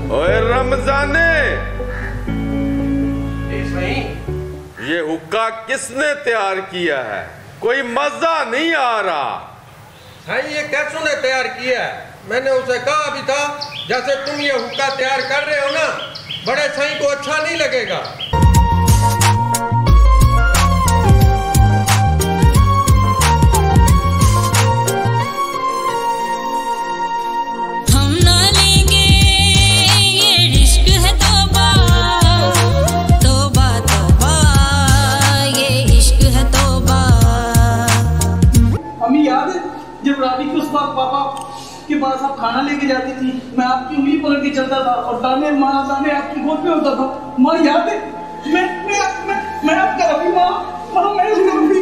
ओए रमजाने, ये हुक्का किसने तैयार किया है? कोई मजा नहीं आ रहा। भाई ये कैसू ने तैयार किया है? मैंने उसे कहा भी था जैसे तुम ये हुक्का तैयार कर रहे हो ना, बड़े सही को अच्छा नहीं लगेगा। जब रावी के उस वक्त पापा के पास आप खाना लेके जाती थी, मैं आपकी उंगली पकड़ के चलता था और दाने माँ दाने आपकी गोद पे होता था। माँ याद है? मैं आपका रवि माँ मैं रवि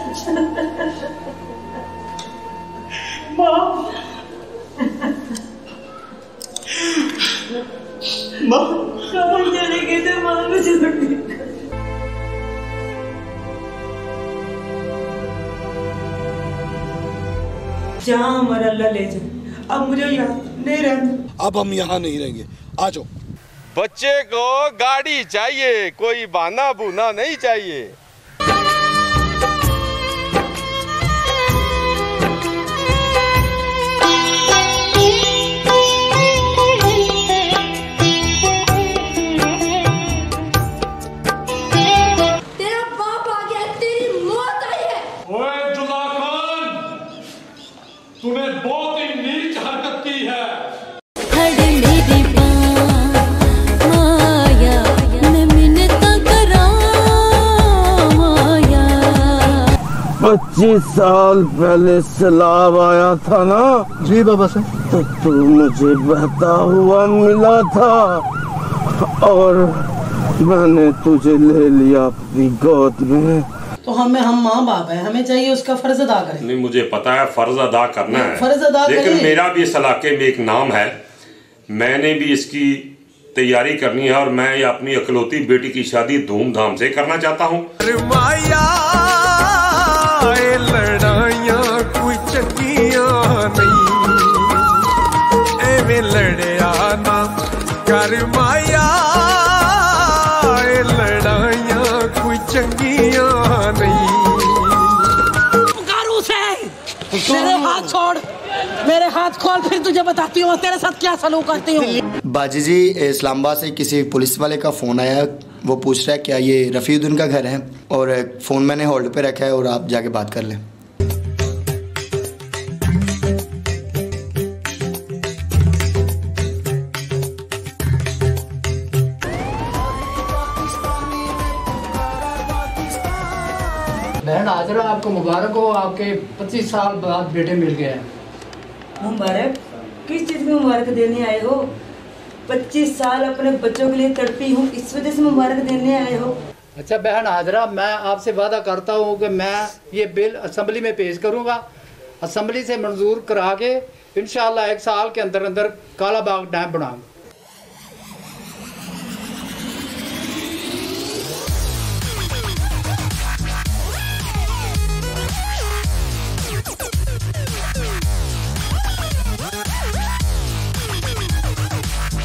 माँ कब चले गए थे माँ मुझे जहाँ हमारा अल्लाह ले जाए। अब मुझे यहाँ नहीं रहना। अब हम यहाँ नहीं रहेंगे, आ जाओ। बच्चे को गाड़ी चाहिए, कोई बहाना बूना नहीं चाहिए। तेरा बाप आ गया, तेरी मौत आई है। ओए जुल्ला खान, तूने बहुत ही नीच हरकत की है। मेरी माया, मैं मिन्नतां करां माया। 25 साल पहले सैलाब आया था ना? जी बाबा साहब। तो तू मुझे बहता हुआ मिला था और मैंने तुझे ले लिया अपनी गोद में। तो हम माँ बाप है, हमें चाहिए उसका फर्ज अदा करें। नहीं, मुझे पता है फर्ज अदा करना है, फर्ज अदा लेकिन करें। मेरा भी इस इलाके में एक नाम है, मैंने भी इसकी तैयारी करनी है और मैं ये अपनी अकलौती बेटी की शादी धूमधाम से करना चाहता हूँ। लड़ाइयां कोई चंगियां नहीं, एवें लड़िया ना कर माया, लड़ाइयां कोई चंगियां नहीं। पुकारू से मेरे हाथ छोड़, मेरे हाथ खोल, फिर तुझे बताती हूँ तेरे साथ क्या सलूक करती हूँ। बाजी जी, इस्लामाबाद से किसी पुलिस वाले का फ़ोन आया, वो पूछ रहा है क्या ये रफ़ीउद्दीन का घर है, और फ़ोन मैंने होल्ड पे रखा है और आप जाके बात कर लें। बहन हाजरा, आपको मुबारक हो, आपके 25 साल बाद बेटे मिल गए हैं। मुबारक? किस चीज़ में मुबारक देने आए हो? 25 साल अपने बच्चों के लिए तड़पी हूँ, इस वजह से मुबारक देने आए हो? अच्छा बहन हाजरा, मैं आपसे वादा करता हूँ कि मैं ये बिल असम्बली में पेश करूँगा, असम्बली से मंजूर करा के इंशाअल्लाह 1 साल के अंदर अंदर काला बाग डैम बनाऊँगा।